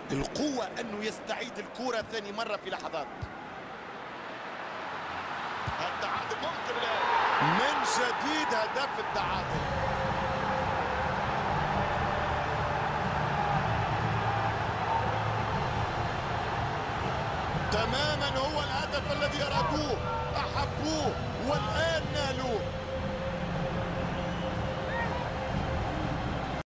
القوة أنه يستعيد الكرة ثاني مرة في لحظات. التعادل ممكن الآن من جديد هدف التعادل. تماما هو الهدف الذي أرادوه أحبوه والآن نالوه.